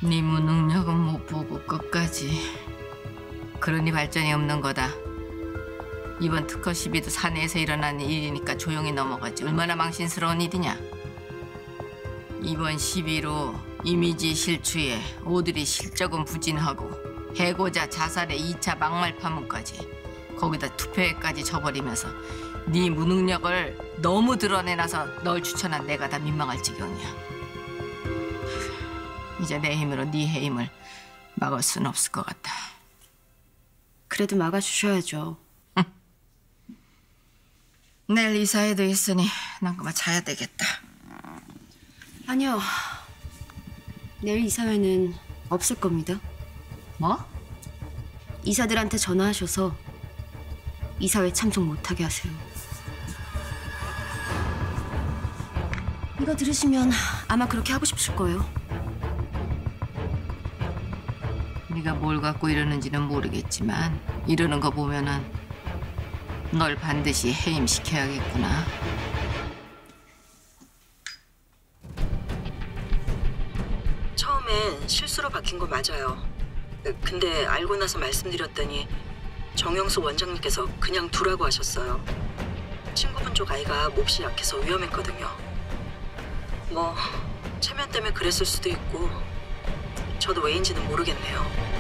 네 무능력은 못 보고 끝까지. 그러니 발전이 없는 거다. 이번 특허 시비도 사내에서 일어난 일이니까 조용히 넘어가지. 얼마나 망신스러운 일이냐. 이번 시비로 이미지 실추에 오드리 실적은 부진하고 해고자 자살의 2차 막말 파문까지, 거기다 투표에까지 져버리면서 네 무능력을 너무 드러내놔서 널 추천한 내가 다 민망할 지경이야. 이제 내 힘으로 네 해임을 막을 수는 없을 것 같다. 그래도 막아주셔야죠. 내일 이사회도 있으니 난 그만 자야 되겠다. 아니요. 내일 이사회는 없을 겁니다. 뭐? 이사들한테 전화하셔서 이사회 참석 못하게 하세요. 이거 들으시면 아마 그렇게 하고 싶으실 거예요. 네가 뭘 갖고 이러는지는 모르겠지만 이러는 거 보면은 널 반드시 해임시켜야겠구나. 처음엔 실수로 박힌 거 맞아요. 근데 알고 나서 말씀드렸더니 정영수 원장님께서 그냥 두라고 하셨어요. 친구분 쪽 아이가 몹시 약해서 위험했거든요. 뭐 체면 때문에 그랬을 수도 있고 저도 왜인지는 모르겠네요.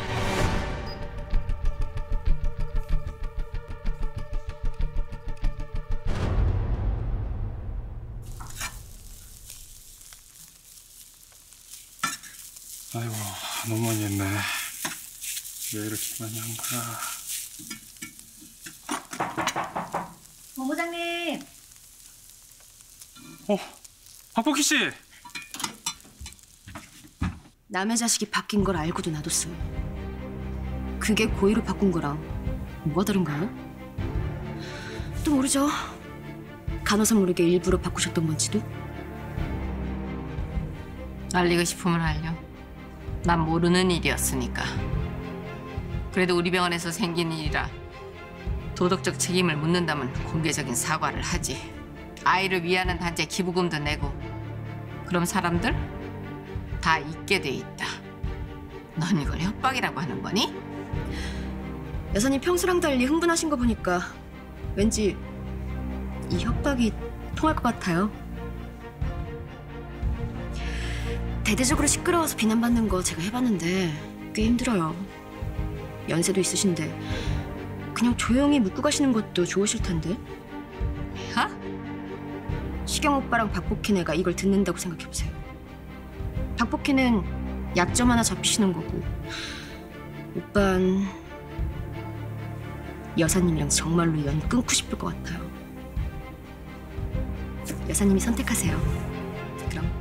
아이고, 너무 많이 했네. 왜 이렇게 많이 한 거야? 본부장님. 박복희 씨! 남의 자식이 바뀐 걸 알고도 놔뒀어요. 그게 고의로 바꾼 거랑 뭐가 다른가요? 또 모르죠. 간호사 모르게 일부러 바꾸셨던 건지도. 알리고 싶으면 알려. 난 모르는 일이었으니까. 그래도 우리 병원에서 생긴 일이라 도덕적 책임을 묻는다면 공개적인 사과를 하지. 아이를 위하는 단체 기부금도 내고. 그럼 사람들 다 잊게 돼 있다. 넌 이걸 협박이라고 하는 거니? 여사님 평소랑 달리 흥분하신 거 보니까 왠지 이 협박이 통할 것 같아요. 대대적으로 시끄러워서 비난받는 거 제가 해봤는데 꽤 힘들어요. 연세도 있으신데 그냥 조용히 묻고 가시는 것도 좋으실 텐데. 하? 시경 오빠랑 박복희 애가 이걸 듣는다고 생각해보세요. 박복희는 약점 하나 잡히시는 거고 오빤 여사님이랑 정말로 연 끊고 싶을 것 같아요. 여사님이 선택하세요. 그럼.